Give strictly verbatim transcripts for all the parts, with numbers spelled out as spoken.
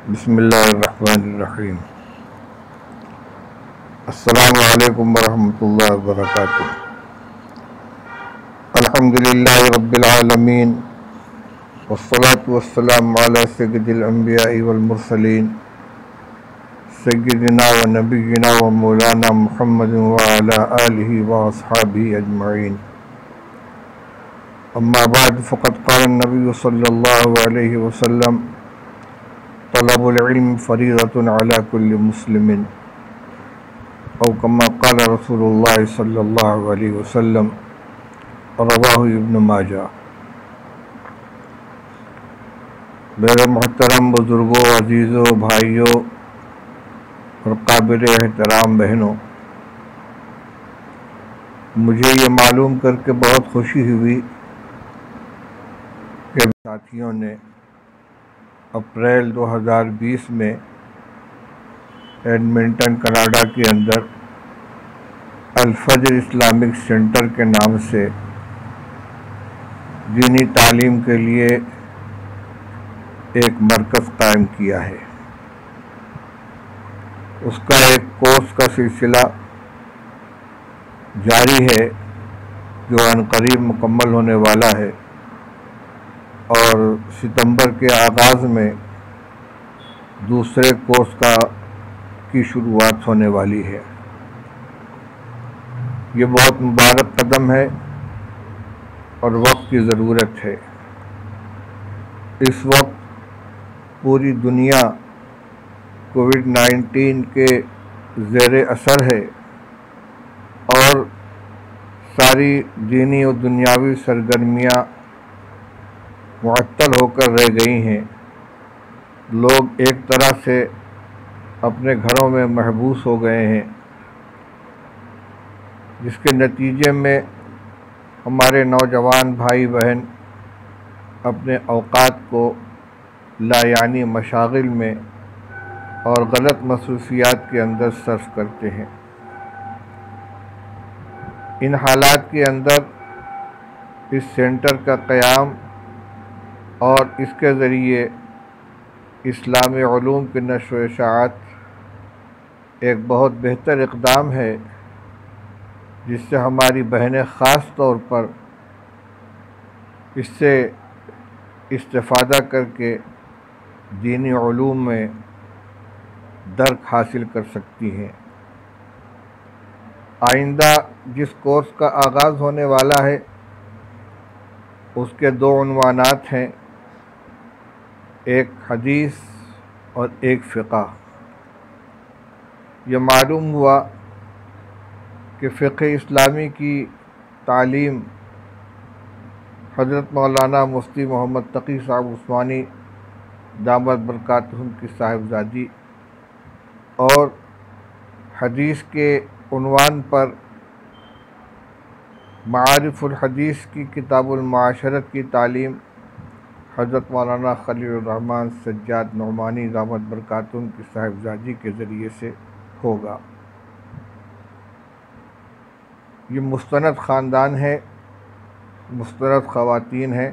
بسم اللہ الرحمن الرحیم۔ السلام علیکم ورحمۃ اللہ وبرکاتہ۔ الحمد للہ رب العالمین والصلاة والسلام علی سید الانبیاء والمرسلین سیدنا و نبینا و مولانا محمد وعلی آلہ واصحابہ اجمعین۔ اما بعد فقد قال النبی صلی اللہ علیہ وسلم طلب العلم فریضۃ علی کل مسلم، او کما قال رسول اللہ صلی اللہ علیہ وسلم، رواہ ابن ماجہ۔ میرے محترم بزرگوں، عزیزوں، بھائیوں اور قابل احترام بہنوں، مجھے یہ معلوم کر کے بہت خوشی ہوئی کہ ساتھیوں نے اپریل دو ہزار بیس میں ایڈمنٹن کینیڈا کے اندر الفجر اسلامک سینٹر کے نام سے دینی تعلیم کے لیے ایک مرکز قائم کیا ہے۔ اس کا ایک کورس کا سلسلہ جاری ہے جو عنقریب مکمل ہونے والا ہے، اور ستمبر کے آغاز میں دوسرے کورس کا کی شروعات ہونے والی ہے۔ یہ بہت مبارک قدم ہے اور وقت کی ضرورت ہے۔ اس وقت پوری دنیا کووڈ نائنٹین کے زیر اثر ہے اور ساری دینی و دنیاوی سرگرمیاں معطل ہو کر رہ گئی ہیں۔ لوگ ایک طرح سے اپنے گھروں میں محبوس ہو گئے ہیں، جس کے نتیجے میں ہمارے نوجوان بھائی بہن اپنے اوقات کو لایعنی مشاغل میں اور غلط مصروفیات کے اندر صرف کرتے ہیں۔ ان حالات کے اندر اس سینٹر کا قیام اور اس کے ذریعے اسلامی علوم کی نشر و اشاعت ایک بہت بہتر اقدام ہے، جس سے ہماری بہنیں خاص طور پر اس سے استفادہ کر کے دینی علوم میں درک حاصل کر سکتی ہیں۔ آئندہ جس کورس کا آغاز ہونے والا ہے اس کے دو عنوانات ہیں، ایک حدیث اور ایک فقہ۔ یہ معلوم ہوا کہ فقہ اسلامی کی تعلیم حضرت مولانا مفتی محمد تقی صاحب عثمانی دامت برکاتہم کی صاحبزادی، اور حدیث کے عنوان پر معارف الحدیث کی کتاب المعاشرت کی تعلیم حضرت مولانا خلیل الرحمن سجاد نعمانی دامت برکاتہم کی صاحبزادی کے ذریعے سے ہوگا۔ یہ مستند خاندان ہے، مستند خواتین ہیں۔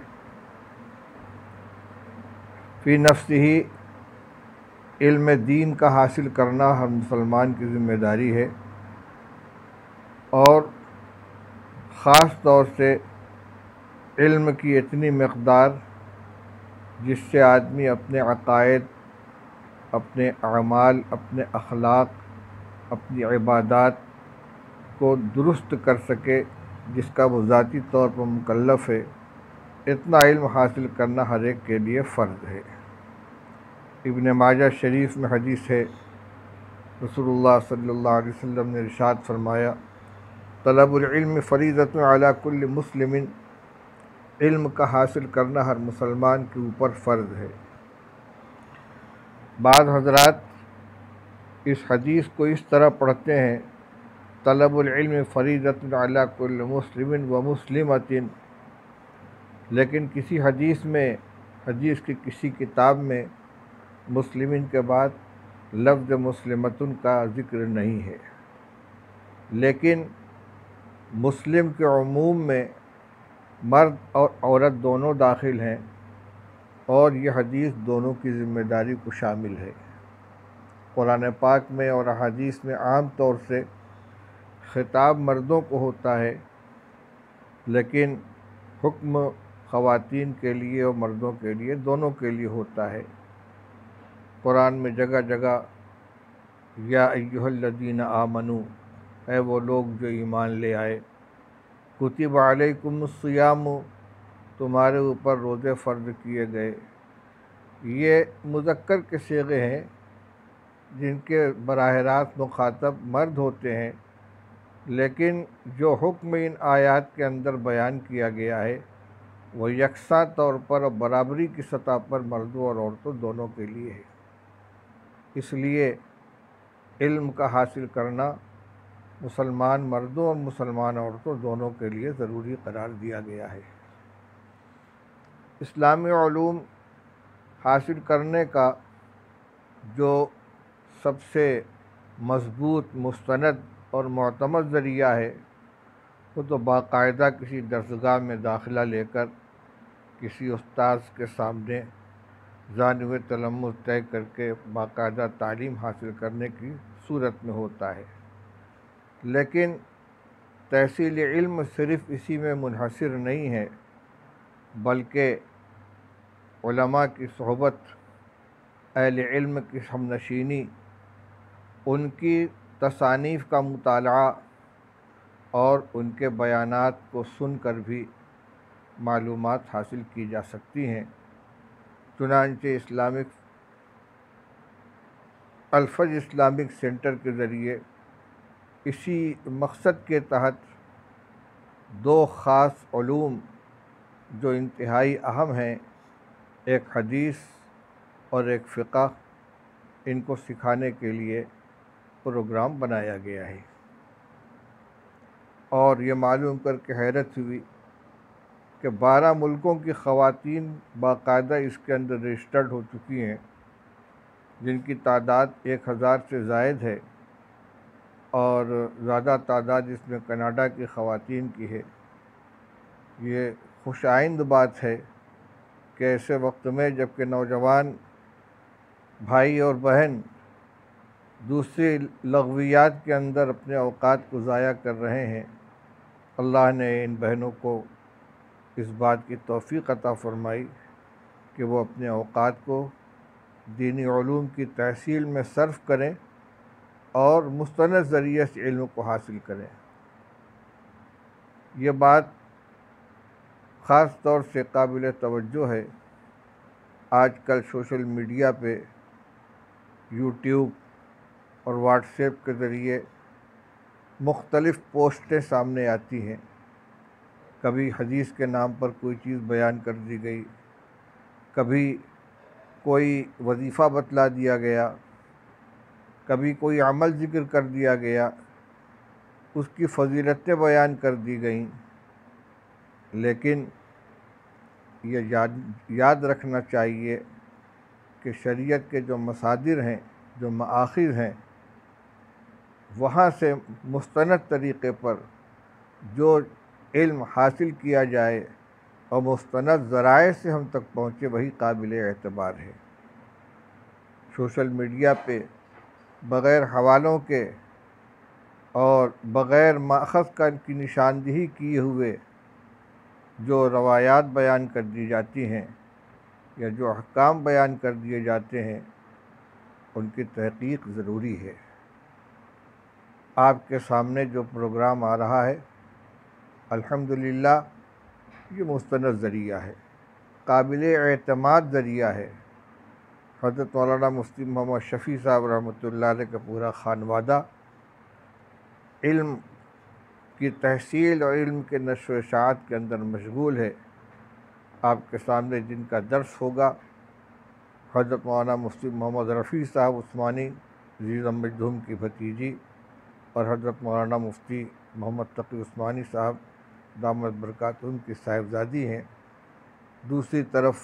فی نفسہ ہی علم دین کا حاصل کرنا ہر مسلمان کی ذمہ داری ہے، اور خاص طور سے علم کی اتنی مقدار جس سے آدمی اپنے عقائد، اپنے اعمال، اپنے اخلاق، اپنی عبادات کو درست کر سکے، جس کا وہ ذاتی طور پر مکلف ہے، اتنا علم حاصل کرنا ہر ایک کے لیے فرض ہے۔ ابن ماجہ شریف میں حدیث ہے، رسول اللہ صلی اللہ علیہ وسلم نے ارشاد فرمایا، طلب العلم فریضۃ علی کل مسلم، علم کا حاصل کرنا ہر مسلمان کے اوپر فرض ہے۔ بعض حضرات اس حدیث کو اس طرح پڑھتے ہیں، طلب العلم فریضۃ علی کل مسلم و مسلمۃ، لیکن کسی حدیث میں، حدیث کی کسی کتاب میں مسلمین کے بعد لفظ مسلمتن کا ذکر نہیں ہے، لیکن مسلم کے عموم میں مرد اور عورت دونوں داخل ہیں۔ اور یہ حدیث دونوں کی ذمہ داری کو شامل ہے۔ قرآن پاک میں اور احادیث میں عام طور سے خطاب مردوں کو ہوتا ہے، لیکن حکم خواتین کے لیے اور مردوں کے لیے دونوں کے لیے ہوتا ہے۔ قرآن میں جگہ جگہ یا ایھا الذین آمنو، اے وہ لوگ جو ایمان لے آئے، کتب علیکم الصیام، تمہارے اوپر روزے فرض کیے گئے۔ یہ مذکر کے صیغے ہیں جن کے براہ راست مخاطب مرد ہوتے ہیں، لیکن جو حکم ان آیات کے اندر بیان کیا گیا ہے وہ یکساں طور پر اور برابری کی سطح پر مردوں اور عورتوں دونوں کے لیے ہے۔ اس لیے علم کا حاصل کرنا مسلمان مردوں اور مسلمان عورتوں دونوں کے لیے ضروری قرار دیا گیا ہے۔ اسلامی علوم حاصل کرنے کا جو سب سے مضبوط، مستند اور معتمد ذریعہ ہے وہ تو باقاعدہ کسی درسگاہ میں داخلہ لے کر کسی استاذ کے سامنے جانب تلمذ طے کر کے باقاعدہ تعلیم حاصل کرنے کی صورت میں ہوتا ہے۔ لیکن تحصیل علم صرف اسی میں منحصر نہیں ہے، بلکہ علماء کی صحبت، اہل علم کی ہم نشینی، ان کی تصانیف کا مطالعہ اور ان کے بیانات کو سن کر بھی معلومات حاصل کی جا سکتی ہیں۔ چنانچہ اسلامک الفج اسلامک سینٹر کے ذریعے اسی مقصد کے تحت دو خاص علوم جو انتہائی اہم ہیں، ایک حدیث اور ایک فقہ، ان کو سکھانے کے لیے پروگرام بنایا گیا ہے۔ اور یہ معلوم کر کے حیرت ہوئی کہ بارہ ملکوں کی خواتین باقاعدہ اس کے اندر رجسٹرڈ ہو چکی ہیں، جن کی تعداد ایک ہزار سے زائد ہے، اور زیادہ تعداد اس میں کینیڈا کی خواتین کی ہے۔ یہ خوش آئند بات ہے کہ ایسے وقت میں جب کہ نوجوان بھائی اور بہن دوسری لغویات کے اندر اپنے اوقات کو ضائع کر رہے ہیں، اللہ نے ان بہنوں کو اس بات کی توفیق عطا فرمائی کہ وہ اپنے اوقات کو دینی علوم کی تحصیل میں صرف کریں اور مستند ذریعے سے علم کو حاصل کریں۔ یہ بات خاص طور سے قابل توجہ ہے۔ آج کل سوشل میڈیا پہ، یوٹیوب اور واٹس ایپ کے ذریعے مختلف پوسٹیں سامنے آتی ہیں۔ کبھی حدیث کے نام پر کوئی چیز بیان کر دی گئی، کبھی کوئی وظیفہ بتلا دیا گیا، کبھی کوئی عمل ذکر کر دیا گیا، اس کی فضیلتیں بیان کر دی گئیں، لیکن یہ یاد یاد رکھنا چاہیے کہ شریعت کے جو مصادر ہیں، جو مآخذ ہیں، وہاں سے مستند طریقے پر جو علم حاصل کیا جائے اور مستند ذرائع سے ہم تک پہنچے وہی قابل اعتبار ہے۔ سوشل میڈیا پہ بغیر حوالوں کے اور بغیر ماخذ کا کی نشاندہی کیے ہوئے جو روایات بیان کر دی جاتی ہیں یا جو احکام بیان کر دیے جاتے ہیں، ان کی تحقیق ضروری ہے۔ آپ کے سامنے جو پروگرام آ رہا ہے، الحمدللہ یہ مستند ذریعہ ہے، قابل اعتماد ذریعہ ہے۔ حضرت مولانا مفتی محمد شفیع صاحب رحمۃ اللہ علیہ کا پورا خانوادہ علم کی تحصیل اور علم کے نشر و اشاعت کے اندر مشغول ہے۔ آپ کے سامنے جن کا درس ہوگا، حضرت مولانا مفتی محمد رفیع صاحب عثمانی عزیز مجدوم کی بھتیجی اور حضرت مولانا مفتی محمد تقی عثمانی صاحب دامت برکاتہم کی صاحبزادی ہیں۔ دوسری طرف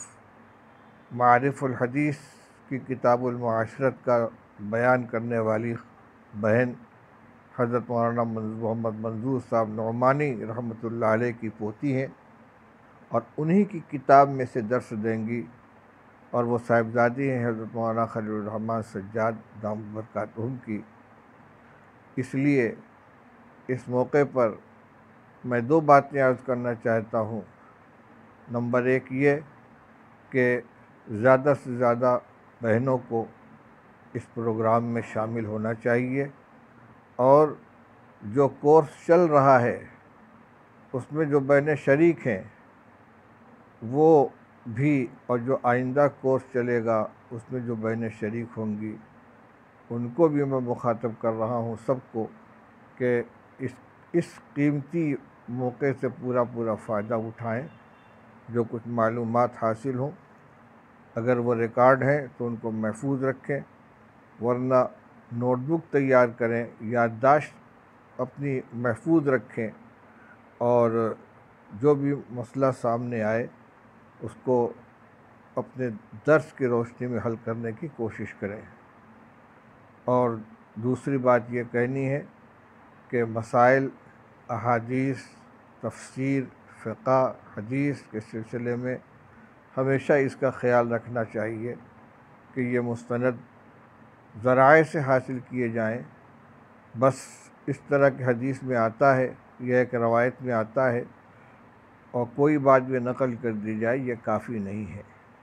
معارف الحدیث کی کتاب المعاشرت کا بیان کرنے والی بہن حضرت مولانا محمد منظور صاحب نعمانی رحمۃ اللہ علیہ کی پوتی ہیں، اور انہی کی کتاب میں سے درس دیں گی اور وہ صاحبزادی ہیں حضرت مولانا خلیل الرحمن سجاد دامت برکاتہم کی۔ اس لیے اس موقع پر میں دو باتیں عرض کرنا چاہتا ہوں۔ نمبر ایک یہ کہ زیادہ سے زیادہ بہنوں کو اس پروگرام میں شامل ہونا چاہیے، اور جو کورس چل رہا ہے اس میں جو بہنیں شریک ہیں وہ بھی، اور جو آئندہ کورس چلے گا اس میں جو بہنیں شریک ہوں گی ان کو بھی میں مخاطب کر رہا ہوں سب کو کہ اس اس قیمتی موقع سے پورا پورا فائدہ اٹھائیں۔ جو کچھ معلومات حاصل ہوں اگر وہ ریکارڈ ہیں تو ان کو محفوظ رکھیں، ورنہ نوٹ بک تیار کریں، یادداشت اپنی محفوظ رکھیں، اور جو بھی مسئلہ سامنے آئے اس کو اپنے درس کی روشنی میں حل کرنے کی کوشش کریں۔ اور دوسری بات یہ کہنی ہے کہ مسائل احادیث، تفسیر، فقہ، حدیث کے سلسلے میں ہمیشہ اس کا خیال رکھنا چاہیے کہ یہ مستند ذرائع سے حاصل کیے جائیں۔ بس اس طرح کی حدیث میں آتا ہے یا ایک روایت میں آتا ہے اور کوئی بات بھی نقل کر دی جائے، یہ کافی نہیں ہے۔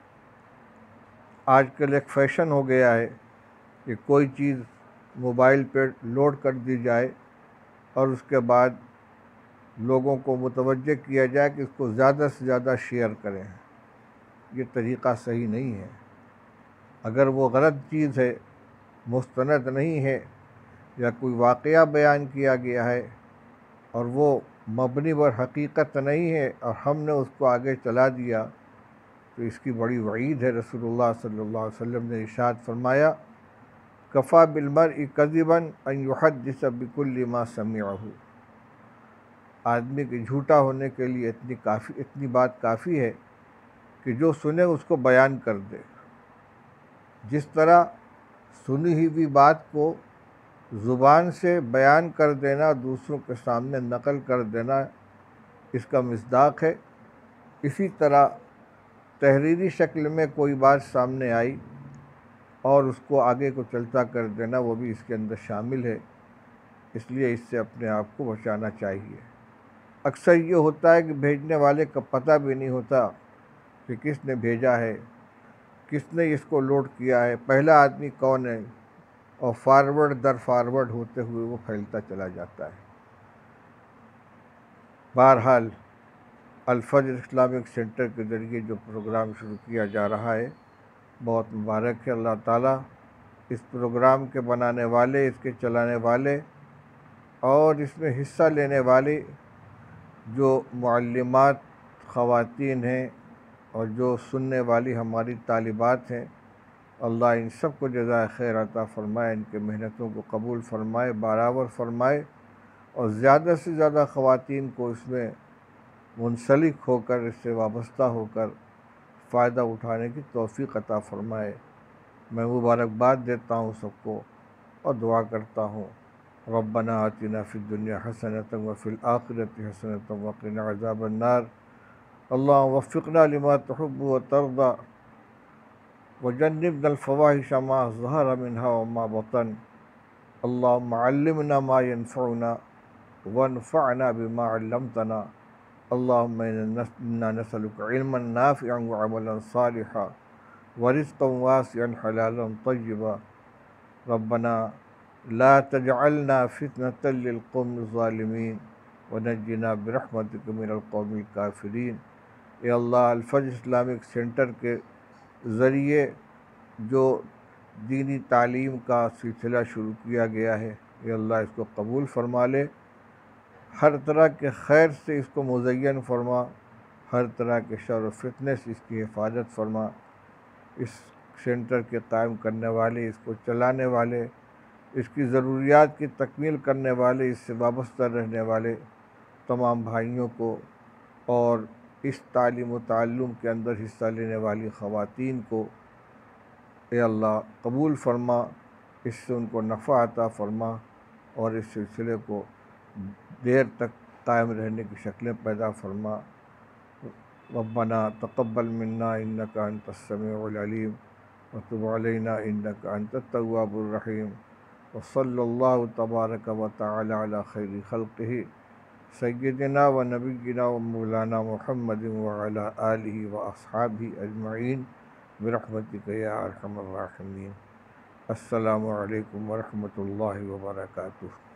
آج کل ایک فیشن ہو گیا ہے کہ کوئی چیز موبائل پہ لوڈ کر دی جائے اور اس کے بعد لوگوں کو متوجہ کیا جائے کہ اس کو زیادہ سے زیادہ شیئر کریں۔ یہ طریقہ صحیح نہیں ہے۔ اگر وہ غلط چیز ہے، مستند نہیں ہے، یا کوئی واقعہ بیان کیا گیا ہے اور وہ مبنی بر حقیقت نہیں ہے اور ہم نے اس کو آگے چلا دیا تو اس کی بڑی وعید ہے۔ رسول اللہ صلی اللہ علیہ وسلم نے ارشاد فرمایا، کفا بالمرء کذبا ان یحدث بکل ما سمعہ۔ آدمی کے جھوٹا ہونے کے لیے اتنی کافی اتنی بات کافی ہے کہ جو سنے اس کو بیان کر دے۔ جس طرح سنی ہوئی بات کو زبان سے بیان کر دینا، دوسروں کے سامنے نقل کر دینا اس کا مصداق ہے، اسی طرح تحریری شکل میں کوئی بات سامنے آئی اور اس کو آگے کو چلتا کر دینا وہ بھی اس کے اندر شامل ہے۔ اس لیے اس سے اپنے آپ کو بچانا چاہیے۔ اکثر یہ ہوتا ہے کہ بھیجنے والے کا پتہ بھی نہیں ہوتا کہ کس نے بھیجا ہے، کس نے اس کو لوڈ کیا ہے، پہلا آدمی کون ہے، اور فارورڈ در فارورڈ ہوتے ہوئے وہ پھیلتا چلا جاتا ہے۔ بہرحال الفجر اسلامک سینٹر کے ذریعے جو پروگرام شروع کیا جا رہا ہے بہت مبارک ہے۔ اللہ تعالیٰ اس پروگرام کے بنانے والے، اس کے چلانے والے اور اس میں حصہ لینے والے جو معلمات خواتین ہیں اور جو سننے والی ہماری طالبات ہیں، اللہ ان سب کو جزائے خیر عطا فرمائے، ان کے محنتوں کو قبول فرمائے، برابر فرمائے، اور زیادہ سے زیادہ خواتین کو اس میں منسلک ہو کر، اس سے وابستہ ہو کر فائدہ اٹھانے کی توفیق عطا فرمائے۔ میں مبارکباد دیتا ہوں سب کو اور دعا کرتا ہوں، ربنا آتنا فی الدنیا حسنۃ وفی الآخرۃ حسنۃ وقنا عذاب النار، اللہم وفقنا لما تحب وترضى وجنبنا الفواحش ما ظہر منها وما بطن، اللہم علمنا ما ينفعنا وانفعنا بما علمتنا، اللہم انا نسألک علما نافعا وعملا صالحا ورزقا واسعا حلالا طیبا، ربنا لا تجعلنا فتنة للقوم الظالمین ونجنا برحمتک من القوم الکافرین۔ اے اللہ، الفجر اسلامک سینٹر کے ذریعے جو دینی تعلیم کا سلسلہ شروع کیا گیا ہے، اے اللہ اس کو قبول فرما لے، ہر طرح کے خیر سے اس کو مزین فرما، ہر طرح کے شر و فتنے سے اس کی حفاظت فرما۔ اس سینٹر کے قائم کرنے والے، اس کو چلانے والے، اس کی ضروریات کی تکمیل کرنے والے، اس سے وابستہ رہنے والے تمام بھائیوں کو اور اس تعلیم و تعلم کے اندر حصہ لینے والی خواتین کو اے اللہ قبول فرما، اس سے ان کو نفع عطا فرما، اور اس سلسلے کو دیر تک قائم رہنے کی شکلیں پیدا فرما۔ ربنا تقبل منا انك انت السميع العليم وتب علينا انك انت التواب الرحيم وصلى الله تبارك وتعالى على خير خلقه سيدنا ونبينا ومولانا محمد وعلى آله وأصحابه أجمعين برحمتك يا أرحم الراحمين. السلام علیکم ورحمۃ اللہ وبرکاتہ.